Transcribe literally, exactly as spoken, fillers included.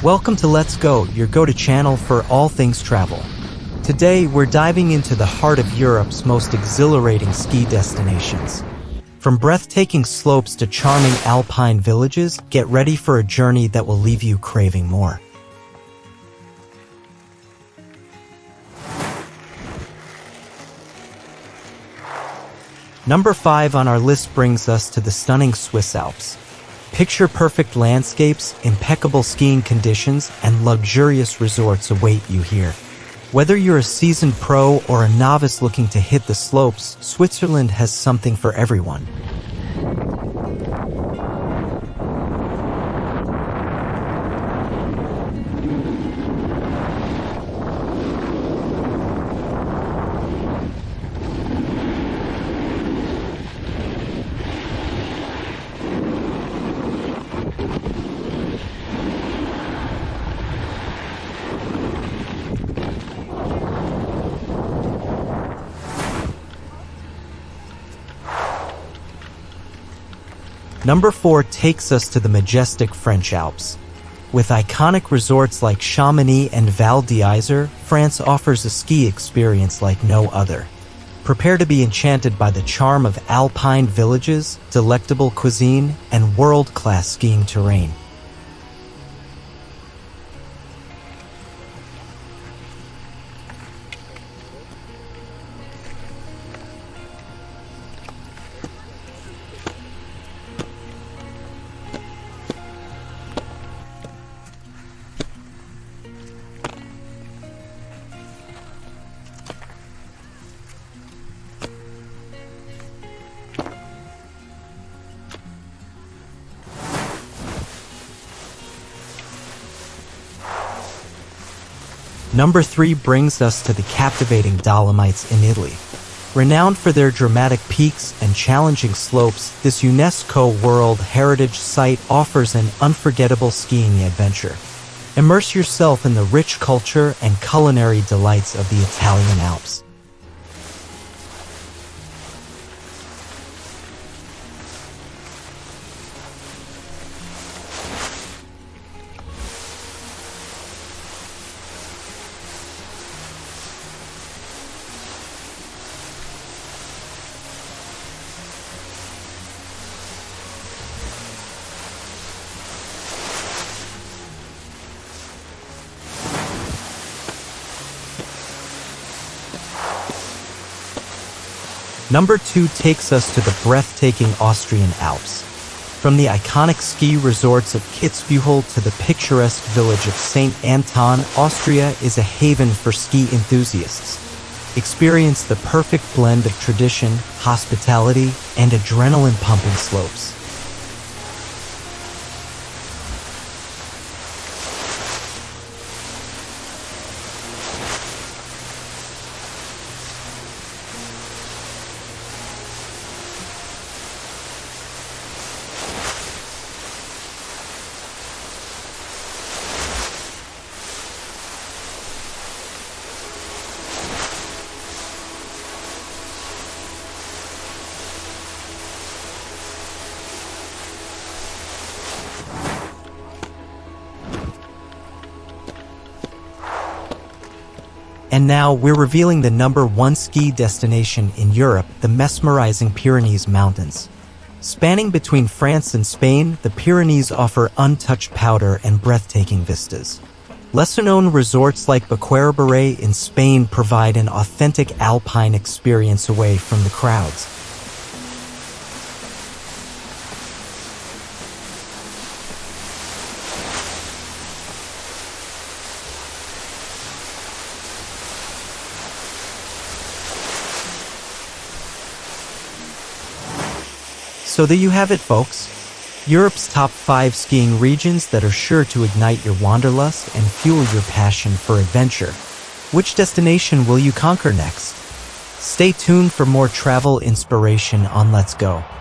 Welcome to Let's Go, your go-to channel for all things travel. Today, we're diving into the heart of Europe's most exhilarating ski destinations. From breathtaking slopes to charming alpine villages, get ready for a journey that will leave you craving more. Number five on our list brings us to the stunning Swiss Alps. Picture-perfect landscapes, impeccable skiing conditions, and luxurious resorts await you here. Whether you're a seasoned pro or a novice looking to hit the slopes, Switzerland has something for everyone. Number four takes us to the majestic French Alps. With iconic resorts like Chamonix and Val d'Isère, France offers a ski experience like no other. Prepare to be enchanted by the charm of alpine villages, delectable cuisine, and world-class skiing terrain. Number three brings us to the captivating Dolomites in Italy. Renowned for their dramatic peaks and challenging slopes, this UNESCO World Heritage Site offers an unforgettable skiing adventure. Immerse yourself in the rich culture and culinary delights of the Italian Alps. Number two takes us to the breathtaking Austrian Alps. From the iconic ski resorts of Kitzbühel to the picturesque village of Saint Anton, Austria is a haven for ski enthusiasts. Experience the perfect blend of tradition, hospitality, and adrenaline-pumping slopes. And now, we're revealing the number one ski destination in Europe, the mesmerizing Pyrenees Mountains. Spanning between France and Spain, the Pyrenees offer untouched powder and breathtaking vistas. Lesser-known resorts like Baqueira in Spain provide an authentic alpine experience away from the crowds. So there you have it, folks. Europe's top five skiing regions that are sure to ignite your wanderlust and fuel your passion for adventure. Which destination will you conquer next? Stay tuned for more travel inspiration on Let's Go.